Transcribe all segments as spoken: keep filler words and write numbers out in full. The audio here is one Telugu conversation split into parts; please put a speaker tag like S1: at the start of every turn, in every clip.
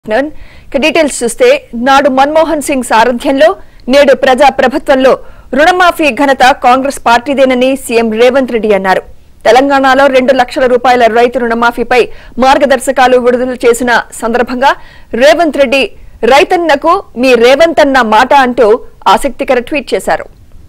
S1: డీటెయిల్స్ చూస్తే నాడు మన్మోహన్ సింగ్ సారథ్యంలో నేడు ప్రజా ప్రభుత్వంలో రుణమాఫీ ఘనత కాంగ్రెస్ పార్టీదేనని సీఎం రేవంత్ రెడ్డి అన్నారు. తెలంగాణలో రెండు లక్షల రూపాయల రైతు రుణమాఫీపై మార్గదర్శకాలు విడుదల చేసిన సందర్భంగా రేవంత్ రెడ్డి రైతన్నకు మీ రేవంత్ అన్న మాట అంటూ ఆసక్తికర ట్వీట్ చేశారు.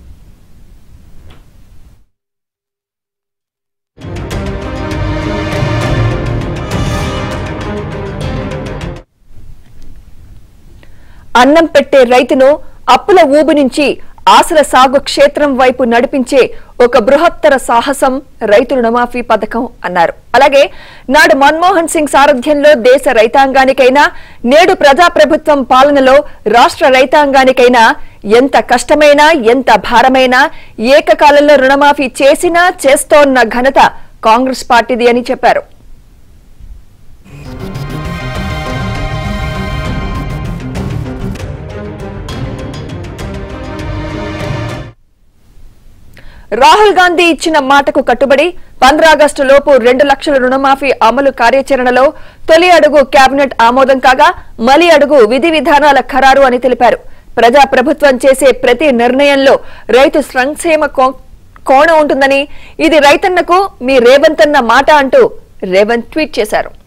S1: అన్నం పెట్టే రైతును అప్పుల ఊబి నుంచి ఆశల సాగు క్షేత్రం వైపు నడిపించే ఒక బృహత్తర సాహసం రైతు రుణమాఫీ పథకం అన్నారు. అలాగే నాడు మన్మోహన్ సింగ్ సారథ్యంలో దేశ రైతాంగానికైనా నేడు ప్రజాప్రభుత్వం పాలనలో రాష్ట్ర రైతాంగానికైనా ఎంత కష్టమైనా ఎంత భారమైనా ఏకకాలంలో రుణమాఫీ చేసినా చేస్తోన్న ఘనత కాంగ్రెస్ పార్టీది అని చెప్పారు. రాహుల్ గాంధీ ఇచ్చిన మాటకు కట్టుబడి పంద్రాగస్టు లోపు రెండు లక్షల రుణమాఫీ అమలు కార్యాచరణలో తొలి అడుగు కేబినెట్ ఆమోదం కాగా మలి అడుగు విధి విధానాల ఖరారు అని తెలిపారు. ప్రజా ప్రభుత్వం చేసే ప్రతి నిర్ణయంలో రైతు సంక్షేమ కోణం ఉంటుందని, ఇది రైతన్నకు మీ రేవంత్ అన్న మాట అంటూ రేవంత్ ట్వీట్ చేశారు.